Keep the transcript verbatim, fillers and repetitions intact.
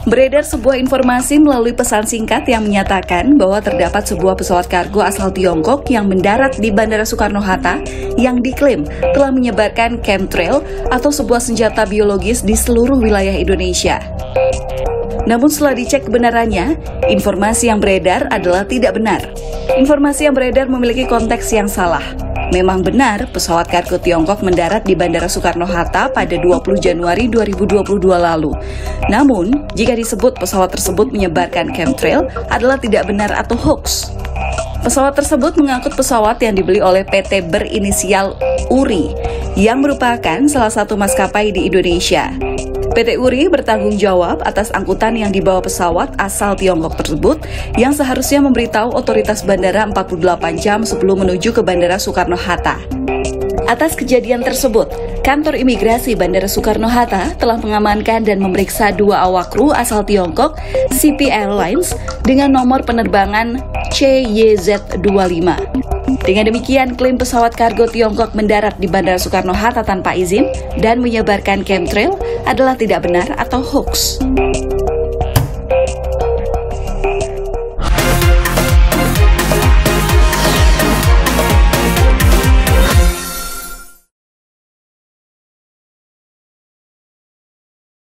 Beredar sebuah informasi melalui pesan singkat yang menyatakan bahwa terdapat sebuah pesawat kargo asal Tiongkok yang mendarat di Bandara Soekarno-Hatta yang diklaim telah menyebarkan chemtrail atau sebuah senjata biologis di seluruh wilayah Indonesia. Namun setelah dicek kebenarannya, informasi yang beredar adalah tidak benar. Informasi yang beredar memiliki konteks yang salah. Memang benar, pesawat kargo Tiongkok mendarat di Bandara Soekarno-Hatta pada dua puluh Januari dua ribu dua puluh dua lalu. Namun, jika disebut pesawat tersebut menyebarkan chemtrail adalah tidak benar atau hoax. Pesawat tersebut mengangkut pesawat yang dibeli oleh P T berinisial U R I, yang merupakan salah satu maskapai di Indonesia. P T U R I bertanggung jawab atas angkutan yang dibawa pesawat asal Tiongkok tersebut yang seharusnya memberitahu otoritas bandara empat puluh delapan jam sebelum menuju ke Bandara Soekarno-Hatta. Atas kejadian tersebut, Kantor Imigrasi Bandara Soekarno-Hatta telah mengamankan dan memeriksa dua awak kru asal Tiongkok, C P Airlines, dengan nomor penerbangan C Y Z dua puluh lima. Dengan demikian, klaim pesawat kargo Tiongkok mendarat di Bandara Soekarno-Hatta tanpa izin dan menyebarkan chemtrail adalah tidak benar atau hoax.